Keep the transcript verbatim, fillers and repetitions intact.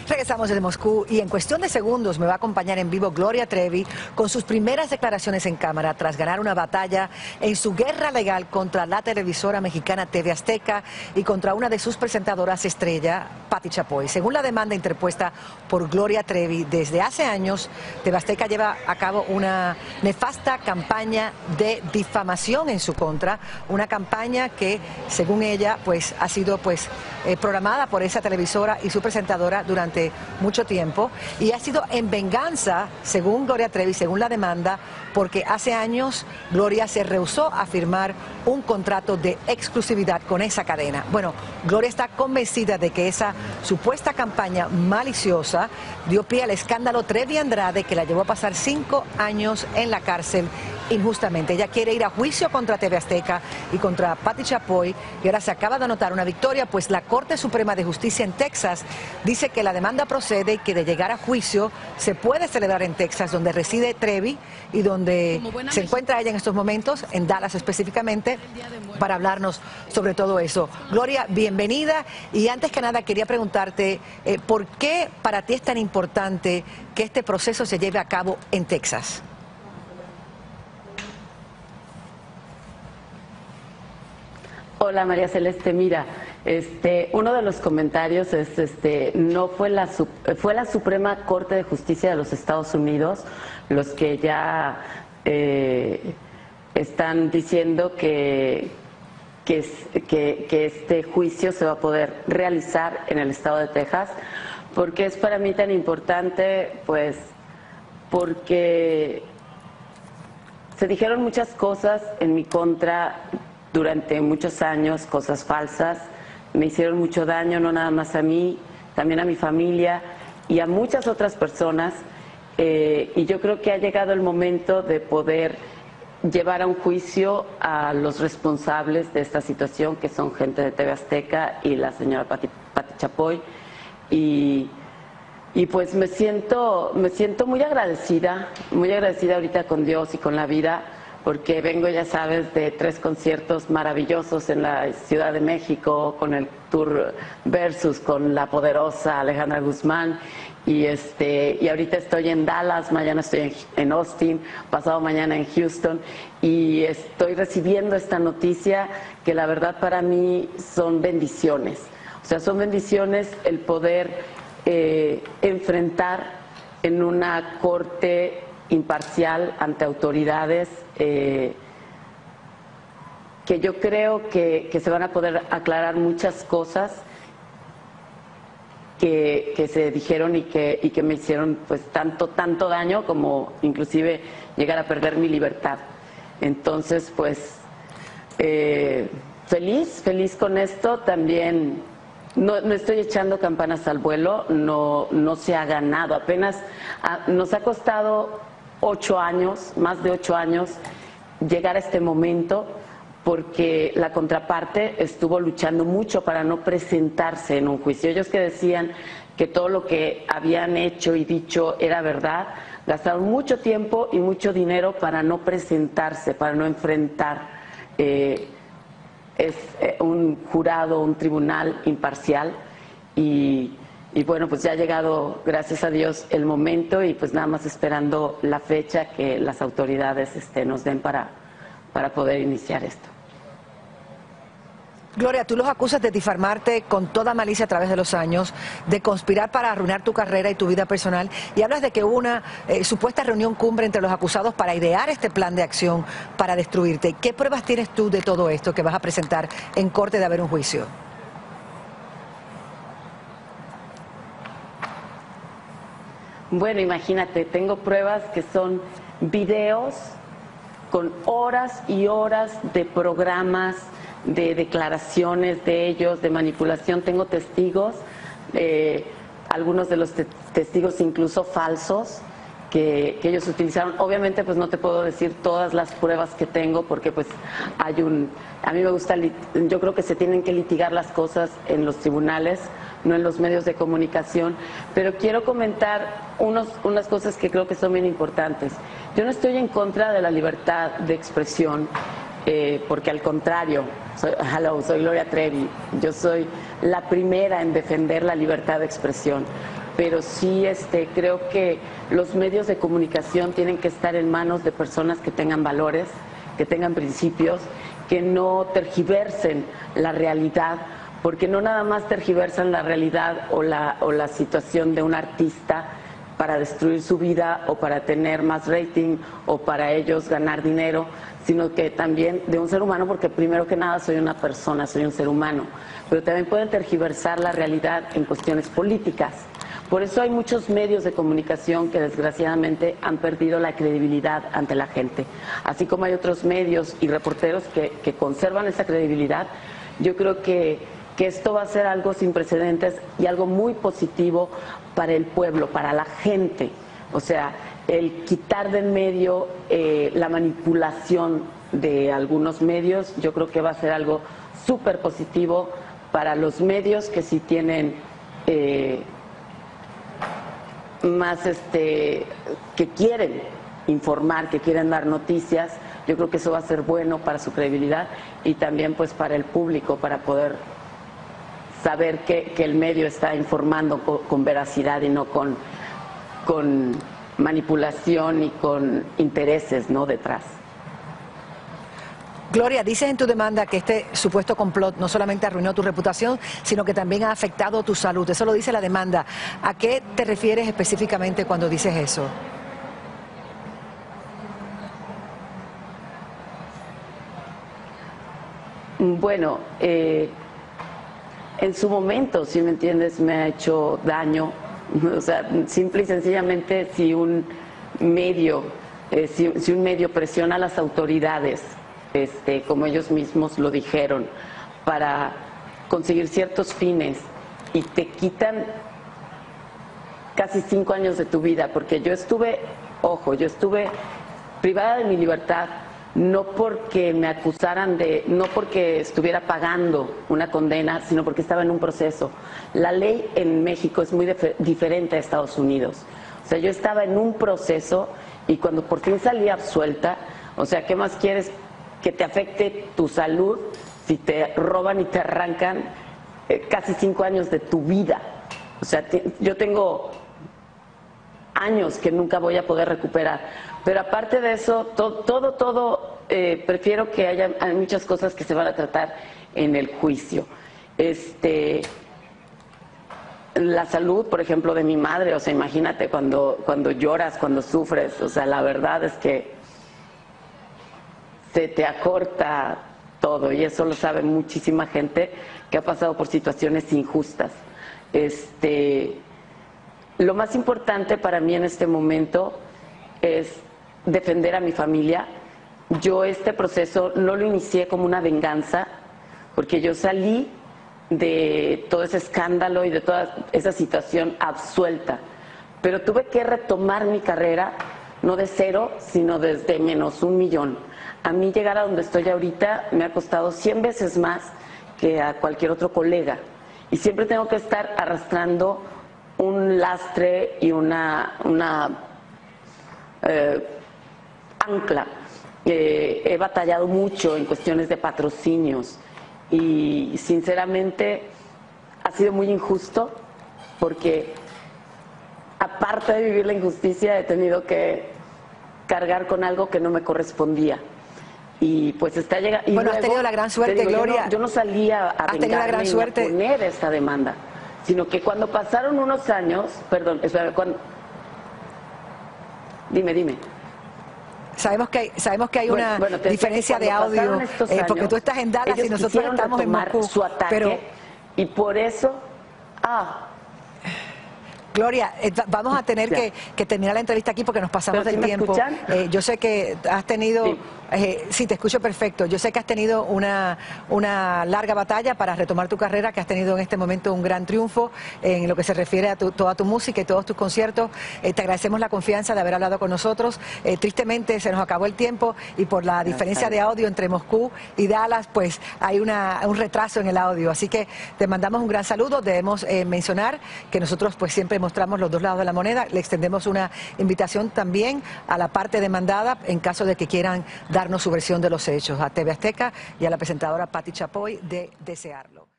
Regresamos desde Moscú y en cuestión de segundos me va a acompañar en vivo Gloria Trevi con sus primeras declaraciones en cámara tras ganar una batalla en su guerra legal contra la televisora mexicana T V Azteca y contra una de sus presentadoras estrella, Pati Chapoy. Según la demanda interpuesta por Gloria Trevi, desde hace años T V Azteca lleva a cabo una nefasta campaña de difamación en su contra, una campaña que, según ella, pues ha sido pues eh, programada por esa televisora y su presentadora durante mucho tiempo, y ha sido en venganza, según Gloria Trevi, según la demanda, porque hace años Gloria se rehusó a firmar un contrato de exclusividad con esa cadena. Bueno, Gloria está convencida de que esa supuesta campaña maliciosa dio pie al escándalo Trevi Andrade, que la llevó a pasar cinco años en la cárcel injustamente. Ella quiere ir a juicio contra T V Azteca y contra Pati Chapoy, y ahora se acaba de anotar una victoria, pues la Corte Suprema de Justicia en Texas dice que la demanda procede y que de llegar a juicio se puede celebrar en Texas, donde reside Trevi y donde se encuentra ella en estos momentos, en Dallas específicamente, para hablarnos sobre todo eso. Gloria, bienvenida, y antes que nada quería preguntarte eh, ¿por qué para ti es tan importante que este proceso se lleve a cabo en Texas? Hola María Celeste, mira, este, uno de los comentarios es, este, no fue la, fue la Suprema Corte de Justicia de los Estados Unidos los que ya eh, están diciendo que, que, que, que este juicio se va a poder realizar en el estado de Texas. ¿Por qué es para mí tan importante? Pues porque se dijeron muchas cosas en mi contra durante muchos años, cosas falsas, me hicieron mucho daño, no nada más a mí, también a mi familia y a muchas otras personas, eh, y yo creo que ha llegado el momento de poder llevar a un juicio a los responsables de esta situación, que son gente de T V Azteca y la señora Pati, Pati Chapoy, y, y pues me siento, me siento muy agradecida, muy agradecida ahorita con Dios y con la vida, porque vengo, ya sabes, de tres conciertos maravillosos en la Ciudad de México, con el Tour Versus, con la poderosa Alejandra Guzmán, y este y ahorita estoy en Dallas, mañana estoy en, en Austin, pasado mañana en Houston, y estoy recibiendo esta noticia que la verdad para mí son bendiciones. O sea, son bendiciones el poder eh, enfrentar en una corte imparcial ante autoridades eh, que yo creo que, que se van a poder aclarar muchas cosas que, que se dijeron y que, y que me hicieron pues tanto, tanto daño como inclusive llegar a perder mi libertad. Entonces pues eh, feliz, feliz con esto. También no, no estoy echando campanas al vuelo, no, no se ha ganado, apenas a, nos ha costado ocho años, más de ocho años, llegar a este momento, porque la contraparte estuvo luchando mucho para no presentarse en un juicio. Ellos que decían que todo lo que habían hecho y dicho era verdad, gastaron mucho tiempo y mucho dinero para no presentarse, para no enfrentar eh, es, eh, un jurado, un tribunal imparcial, y Y bueno, pues ya ha llegado, gracias a Dios, el momento, y pues nada más esperando la fecha que las autoridades este, nos den para, para poder iniciar esto. Gloria, tú los acusas de difamarte con toda malicia a través de los años, de conspirar para arruinar tu carrera y tu vida personal, y hablas de que hubo una eh, supuesta reunión cumbre entre los acusados para idear este plan de acción para destruirte. ¿Qué pruebas tienes tú de todo esto que vas a presentar en corte de haber un juicio? Bueno, imagínate, tengo pruebas que son videos con horas y horas de programas, de declaraciones de ellos, de manipulación. Tengo testigos, eh, algunos de los te testigos incluso falsos que, que ellos utilizaron. Obviamente pues no te puedo decir todas las pruebas que tengo, porque pues hay un... A mí me gusta, yo creo que se tienen que litigar las cosas en los tribunales, no en los medios de comunicación, pero quiero comentar unos, unas cosas que creo que son bien importantes. Yo no estoy en contra de la libertad de expresión, eh, porque al contrario, soy, hello, soy Gloria Trevi, yo soy la primera en defender la libertad de expresión, pero sí este, creo que los medios de comunicación tienen que estar en manos de personas que tengan valores, que tengan principios, que no tergiversen la realidad, porque no nada más tergiversan la realidad o la, o la situación de un artista para destruir su vida o para tener más rating o para ellos ganar dinero, sino que también de un ser humano, porque primero que nada soy una persona, soy un ser humano, pero también pueden tergiversar la realidad en cuestiones políticas. Por eso hay muchos medios de comunicación que desgraciadamente han perdido la credibilidad ante la gente. Así como hay otros medios y reporteros que, que conservan esa credibilidad, yo creo que, que esto va a ser algo sin precedentes y algo muy positivo para el pueblo, para la gente. O sea, el quitar del medio eh, la manipulación de algunos medios, yo creo que va a ser algo súper positivo para los medios que sí tienen... Eh, más este que quieren informar, que quieren dar noticias. Yo creo que eso va a ser bueno para su credibilidad y también pues para el público, para poder saber que, que el medio está informando con, con veracidad y no con, con manipulación y con intereses, ¿no?, detrás. Gloria, dices en tu demanda que este supuesto complot no solamente arruinó tu reputación, sino que también ha afectado tu salud. Eso lo dice la demanda. ¿A qué te refieres específicamente cuando dices eso? Bueno, eh, en su momento, si me entiendes, me ha hecho daño. O sea, simple y sencillamente, si un medio, eh, si, si un medio presiona a las autoridades, Este, como ellos mismos lo dijeron, para conseguir ciertos fines y te quitan casi cinco años de tu vida, porque yo estuve, ojo, yo estuve privada de mi libertad, no porque me acusaran de, no porque estuviera pagando una condena, sino porque estaba en un proceso. La ley en México es muy diferente a Estados Unidos. O sea, yo estaba en un proceso y cuando por fin salí absuelta, o sea, ¿qué más quieres? Que te afecte tu salud si te roban y te arrancan eh, casi cinco años de tu vida. O sea, te, yo tengo años que nunca voy a poder recuperar. Pero aparte de eso, to, todo, todo, eh, prefiero que haya hay muchas cosas que se van a tratar en el juicio. Este, la salud, por ejemplo, de mi madre, o sea, imagínate cuando, cuando lloras, cuando sufres, o sea, la verdad es que se te acorta todo y eso lo sabe muchísima gente que ha pasado por situaciones injustas. Este, lo más importante para mí en este momento es defender a mi familia. Yo este proceso no lo inicié como una venganza, porque yo salí de todo ese escándalo y de toda esa situación absuelta, pero tuve que retomar mi carrera, no de cero, sino desde menos un millón. A mí llegar a donde estoy ahorita me ha costado cien veces más que a cualquier otro colega. Y siempre tengo que estar arrastrando un lastre y una, una eh, ancla. Eh, he batallado mucho en cuestiones de patrocinios y sinceramente ha sido muy injusto porque aparte de vivir la injusticia he tenido que cargar con algo que no me correspondía. Y pues está llegando. Bueno, luego, has tenido la gran suerte, digo, Gloria. Yo no, yo no salía a vengarme y a poner esta demanda, sino que cuando pasaron unos años, perdón, espera, cuando, dime, dime. Sabemos que hay, sabemos que hay bueno, una bueno, diferencia de audio, años, eh, porque tú estás en Dallas y nosotros estamos en Moscú. Su ataque, pero y por eso, ah. Gloria, eh, vamos a tener que, que terminar la entrevista aquí porque nos pasamos del ¿sí tiempo. Eh, yo sé que has tenido, sí. Eh, sí, te escucho perfecto. Yo sé que has tenido una, una larga batalla para retomar tu carrera, que has tenido en este momento un gran triunfo en lo que se refiere a tu, toda tu música y todos tus conciertos. Eh, te agradecemos la confianza de haber hablado con nosotros. Eh, tristemente se nos acabó el tiempo y por la diferencia de audio entre Moscú y Dallas, pues hay una, un retraso en el audio. Así que te mandamos un gran saludo. Debemos eh, mencionar que nosotros pues siempre les mostramos los dos lados de la moneda. Le extendemos una invitación también a la parte demandada en caso de que quieran darnos su versión de los hechos, a T V Azteca y a la presentadora Pati Chapoy de desearlo.